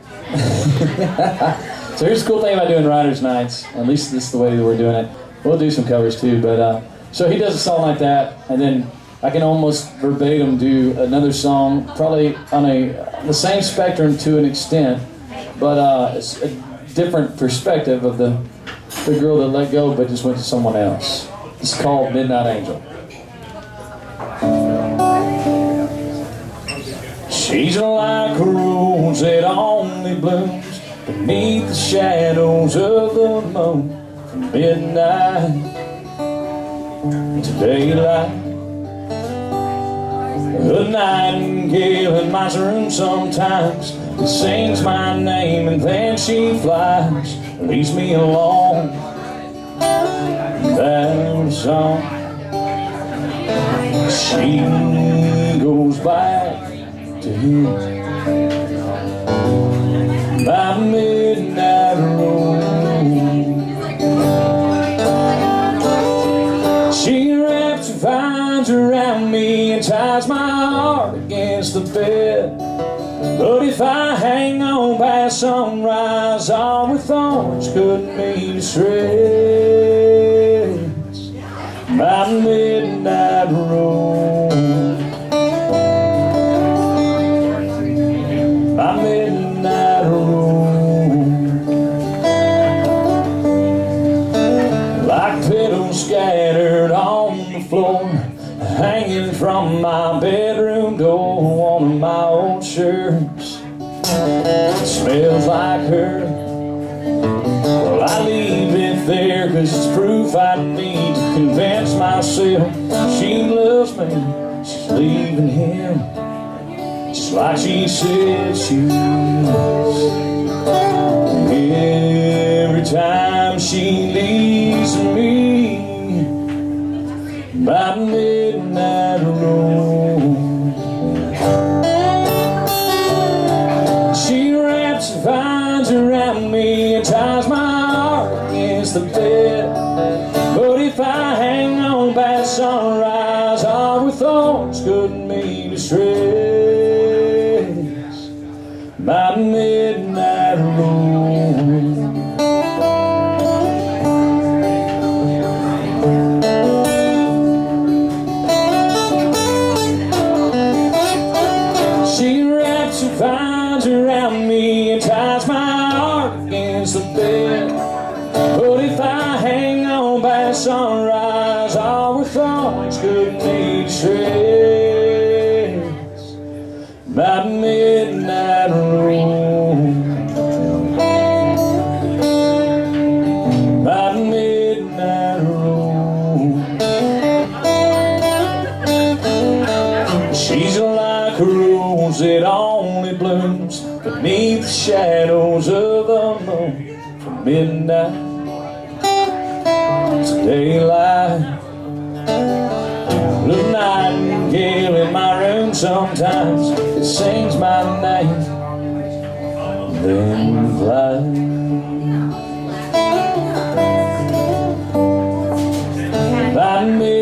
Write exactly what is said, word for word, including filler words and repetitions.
So here's the cool thing about doing Writers' Nights, at least this is the way that we're doing it. We'll do some covers too, but uh, so he does a song like that, and then I can almost verbatim do another song, probably on a the same spectrum to an extent, but uh, it's a different perspective of the, the girl that let go but just went to someone else. It's called Midnight Angel. She's like a rose that only blooms beneath the shadows of the moon, from midnight to daylight. A nightingale in my room sometimes, it sings my name and then she flies, leaves me alone. That song, she goes back to him by midnight road. She wraps her vines around me and ties my heart against the bed. But if I hang on past sunrise, all with thorns couldn't be to shreds. My midnight road, my midnight road, like petals scattered on the floor, hanging from my bedroom door. One of my old shirts, it smells like her. Well, I leave it there cause it's proof I need to convince myself she loves me, she's leaving him just like she said she was. Every time she leaves me by midnight road, she wraps her vines around me and ties my heart against the bed. But if I hang on past sunrise, all with thorns couldn't be to shreds. My midnight road, she wraps her vines around me and ties my heart against the bed. But if I hang on past sunrise, all with thorns couldn't be to shreds. My midnight road, my midnight road. She's like a rose that only blooms beneath the shadows of the moon, from midnight to daylight. The nightingale in my room sometimes, it sings my name, then flies. By midnight.